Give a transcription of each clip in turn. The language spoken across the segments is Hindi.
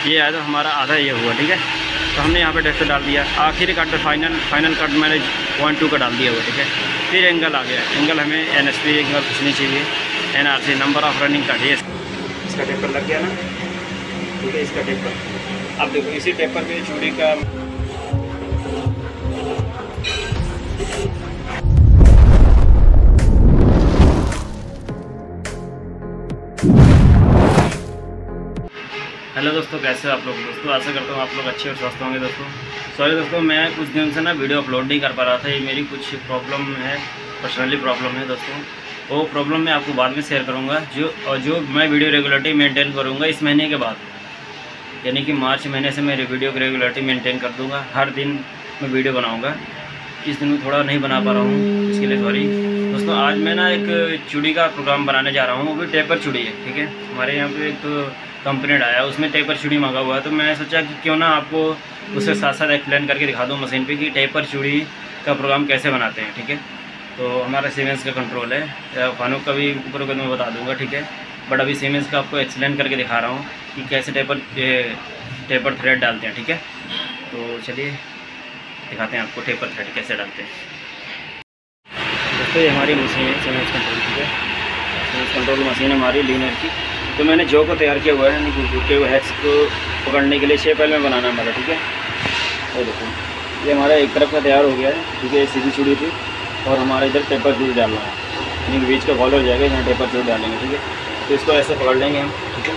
ये आया तो हमारा आधा ये हुआ, ठीक है। तो हमने यहाँ पे टेस्ट डाल दिया, आखिरी कट फाइनल कट मैंने 0.2 का डाल दिया हुआ, ठीक है। फिर एंगल आ गया, एंगल हमें NSP एंगल कुछ नहीं चाहिए, NRC number of running cut है। इसका टेपर लग गया ना, ठीक है। इसका टेपर अब देखो, इसी टेपर पे चूड़ी का हेलो दोस्तों, कैसे हो आप लोग। दोस्तों आशा करता हूँ आप लोग अच्छे और स्वस्थ होंगे। दोस्तों सॉरी दोस्तों, मैं कुछ दिन से ना वीडियो अपलोड नहीं कर पा रहा था। ये मेरी कुछ प्रॉब्लम है, पर्सनली प्रॉब्लम है दोस्तों। वो प्रॉब्लम मैं आपको बाद में शेयर करूँगा। जो मैं वीडियो रेगुलरिटी मेंटेन करूँगा इस महीने के बाद, यानी कि मार्च महीने से मैं वीडियो की रेगुलरिटी मेंटेन कर दूँगा। हर दिन मैं वीडियो बनाऊँगा। इस दिन में थोड़ा नहीं बना पा रहा हूँ, इसके लिए सॉरी दोस्तों। आज मैं ना एक चूड़ी का प्रोग्राम बनाने जा रहा हूँ, वो भी टेपर चूड़ी है, ठीक है। हमारे यहाँ पे एक कंपोनेंट आया, उसमें टेपर चूड़ी मंगा हुआ है। तो मैं सोचा कि क्यों ना आपको उसके साथ साथ एक्सप्लेन करके दिखा दूँ मशीन पे कि टेपर चूड़ी का प्रोग्राम कैसे बनाते हैं, ठीक है। तो हमारा सीमेंस का कंट्रोल है, फानूक का भी ऊपर ऊपर मैं बता दूँगा, ठीक है। बट अभी सीमेंस का आपको एक्सप्लेन करके दिखा रहा हूँ कि कैसे टेपर थ्रेड डालते हैं, ठीक है। तो चलिए दिखाते हैं आपको टेपर थ्रेड कैसे डालते हैं। दोस्तों ये हमारी मशीन है सीमेंस कंट्रोल, ठीक है। सीमेंस कंट्रोल मशीन है हमारी लीनर की। तो मैंने जो को तैयार किया हुआ है, यानी कि हैक्स को पकड़ने के लिए 6 पहल में बनाना हमारा, ठीक है। तो देखो ये हमारा एक तरफ का तैयार हो गया है, ठीक है। सीधी चूड़ी थी और हमारा इधर टेपर चूड़ी डालना है, यानी कि बीच का कॉलर हो जाएगा, यहाँ टेपर चूड़ी डालेंगे, ठीक है। तो इसको ऐसे पकड़ लेंगे हम, ठीक है।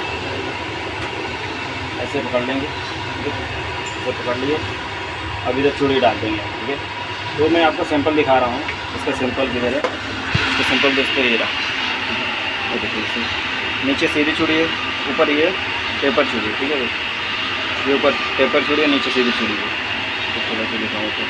ऐसे पकड़ लेंगे, ठीक है। तो पकड़ लिए, अब इधर चूड़ी डाल देंगे, ठीक है। तो मैं आपको सैंपल दिखा रहा हूँ, इसका सैंपल किधर है। इसका सैंपल दोस्तों ये रहा, ये देखिए। नीचे सीधी चूड़ी है, ऊपर ये टेपर चूड़ी है, ठीक है। ये ऊपर टेपर चूड़ी है, नीचे सीधी चूड़ी है। तो थोड़ा सा दिखाऊँ तो,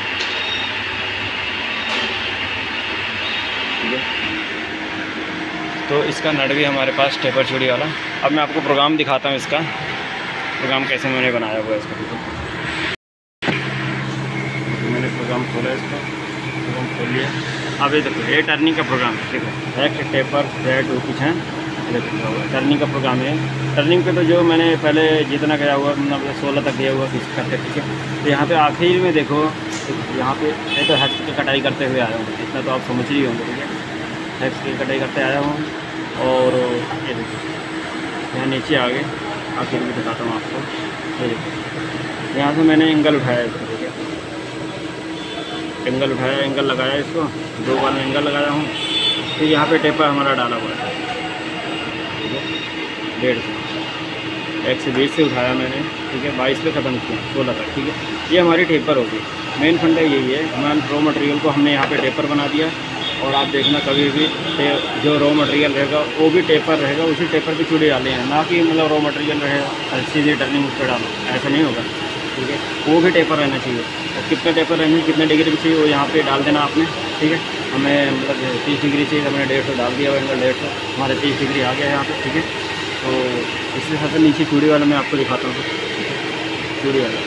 ठीक है। तो इसका नट भी हमारे पास टेपर चूड़ी वाला। अब मैं आपको प्रोग्राम दिखाता हूँ, इसका प्रोग्राम कैसे मैंने बनाया हुआ है इसका, ठीक है। मैंने प्रोग्राम खोला, इसका प्रोग्राम खोल लिया। अब ये देखो, ये टर्निंग का प्रोग्राम है, ठीक है। हैक टेपर थ्रेड वो कुछ है, टर्निंग का प्रोग्राम है। टर्निंग पे तो जो मैंने पहले जितना गया हुआ, मतलब 16 तक गया हुआ किस करते, ठीक है। तो यहाँ पे आखिर में देखो, यहाँ पे ये तो हैक्स की कटाई करते हुए आया हूँ, इतना तो आप समझ ही होंगे, ठीक है। हैक्स की कटाई करते आया हूँ। और ये देखो यहाँ नीचे आ गए, आखिर में दिखाता हूँ आपको। ये देखो यहाँ से मैंने एंगल उठाया इसको, ठीक है। एंगल उठाया, एंगल लगाया, इसको 2 बार में एंगल लगाया हूँ। फिर यहाँ पे टेपर हमारा डाला हुआ है, 1.5 से 120 से उठाया मैंने, ठीक है। 22 पे ख़त्म किया, 16 तक, ठीक है। ये हमारी टेपर होगी। मेन फंडा यही है, हमारे रॉ मटेरियल को हमने यहाँ पे टेपर बना दिया। और आप देखना कभी भी जो रॉ मटेरियल रहेगा वो भी टेपर रहेगा, उसी टेपर पे चूड़ी डाले हैं, ना कि मतलब रॉ मटेरियल रहेगा सीधे टर्निंग उस पर डालो, ऐसा नहीं होगा, ठीक है। वो भी टेपर रहना चाहिए। और कितने टेपर रहेंगे, कितने डिग्री पे चाहिए, वो यहाँ पे डाल देना आपने, ठीक है। हमें मतलब 30 डिग्री चाहिए, हमने 150 डाल दिया, एंगल 150, हमारे 30 डिग्री आ गया है यहाँ पे, ठीक है। तो इसके साथ नीचे चूड़ी वाला मैं आपको दिखाता हूँ, चूड़ी वाला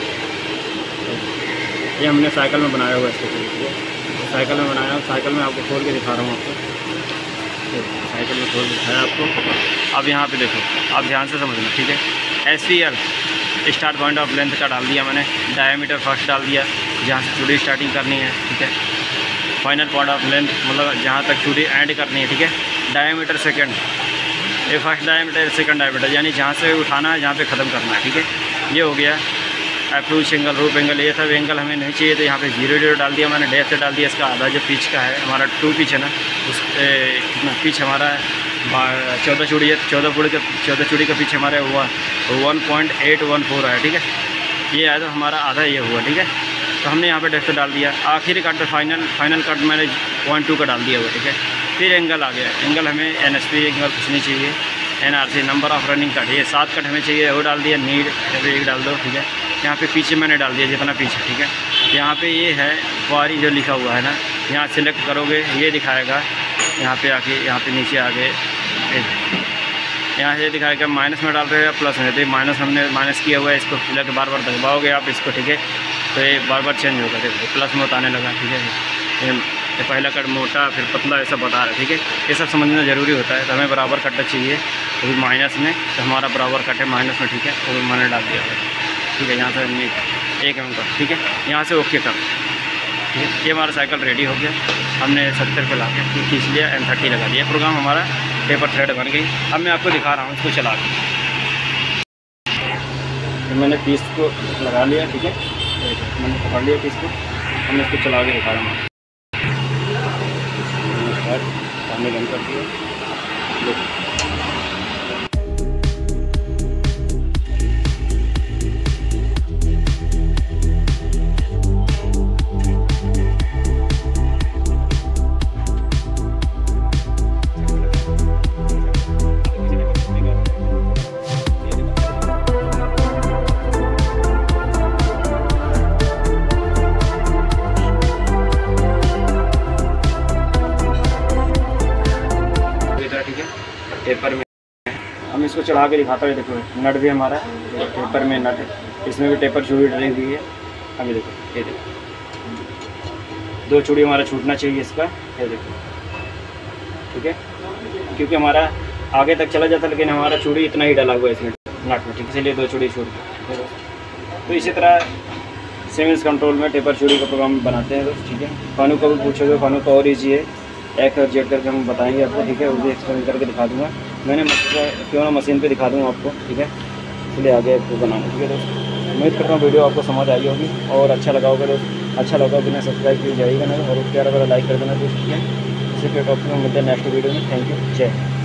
ये हमने साइकिल में बनाया हुआ है इसको, ठीक है। साइकिल में बनाया, साइकिल में आपको खोल के दिखा रहा हूँ आपको, साइकिल में खोल के दिखाया आपको। अब यहाँ पे देखो, आप ध्यान से समझना, ठीक है। SPL start point of length का डाल दिया मैंने, डायमीटर फर्स्ट डाल दिया, जहाँ से चूड़ी स्टार्टिंग करनी है, ठीक है। फाइनल पॉइंट ऑफ लेंथ मतलब जहाँ तक चूड़ी एंड करनी है, ठीक है। डायमीटर सेकंड, ये फर्स्ट डायमीटर, सेकंड डायमीटर, यानी जहाँ से उठाना है, जहाँ पे ख़त्म करना है, ठीक है। ये हो गया अप्रोच एंगल, रूप एंगल। ये सब एंगल हमें नहीं चाहिए, तो यहाँ पे 0 डाल दिया मैंने, डेप्थ डाल दिया। इसका आधा जो पिच का है हमारा 2 पिच है ना, उस कितना पिच हमारा 14 चूड़ी है, 14 चूड़ी का पिच हमारे 1.814 है, ठीक है। ये आया तो हमारा आधा ये हुआ, ठीक है। तो हमने यहाँ पे डेप्थ डाल दिया, आखिरी कट फाइनल कट मैंने 0.2 का डाल दिया हुआ, ठीक है। फिर एंगल आ गया, एंगल हमें NSP एंगल कुछ नहीं चाहिए, NRC number of running cut, ये 7 कट हमें चाहिए, वो डाल दिया। नीड एक डाल दो, ठीक है। यहाँ पे पीछे मैंने डाल दिया जितना पीछे, ठीक है। यहाँ पे ये है वारी जो लिखा हुआ है ना, यहाँ सिलेक्ट करोगे ये दिखाएगा, यहाँ पे आके यहाँ पे नीचे आ गए, यहाँ से दिखाएगा माइनस में डाल रहे हो या प्लस में। तो माइनस हमने माइनस किया हुआ है, इसको सिलेक्ट बार बार दबाओगे आप इसको, ठीक है। तो ये बार बार चेंज होगा, देखो प्लस में बताने लगा, ठीक है। ये पहला कट मोटा फिर पतला ऐसा बता रहा है, ठीक है। ये सब समझना ज़रूरी होता है। तो हमें बराबर कट चाहिए, तो माइनस में, तो हमारा बराबर कट है माइनस में, ठीक है। वो मैंने डाल दिया है, ठीक है। यहाँ से 1 mm का, ठीक है। यहाँ से ओके कर, ठीक है। ये हमारा साइकिल रेडी हो गया। हमने 70 पे ला के खींच लिया, M30 लगा दिया। प्रोग्राम हमारा टेपर थ्रेड बन गई। अब मैं आपको दिखा रहा हूँ इसको चला के। तो मैंने पीस को लगा लिया, ठीक है। मैंने पकड़ लिया पीस को, हमने इसको चला के दिखा रहा हूँ। पानी बंद कर दिया। टेपर में हम इसको चढ़ा के दिखाता है। देखो नट भी हमारा टेपर में नट है, इसमें भी टेपर चूड़ी डली हुई है। अभी देखो, ये देखो 2 चूड़ी हमारा छूटना चाहिए इसका, ये देखो, ठीक है। क्योंकि हमारा आगे तक चला जाता, लेकिन हमारा चूड़ी इतना ही डला हुआ है इसमें नट में, ठीक है। इसलिए 2 चूड़ी छूट गई। तो इसी तरह सिविल्स कंट्रोल में टेपर चूड़ी का प्रोग्राम बनाते हैं दोस्त, ठीक है। फानू को भी पूछोगे, फानू का और ईजी है, एक जेड करके हम बताएंगे आपको, ठीक है। उसे एक्सप्लेन करके दिखा दूँगा मैंने, क्यों ना मशीन पे दिखा दूँगा आपको, ठीक है। इसलिए आगे आपको बनाना, ठीक है दोस्त। उम्मीद करता हूँ वीडियो आपको समझ आई होगी और अच्छा लगा होगा दोस्त। अच्छा लगा बिना सब्सक्राइब किया जाएगा ना, और प्यारा वाला लाइक कर देना दोस्त, ठीक है। इसी के टॉपिक में मिलते हैं नेक्स्ट वीडियो में। थैंक यू, जय हिंद।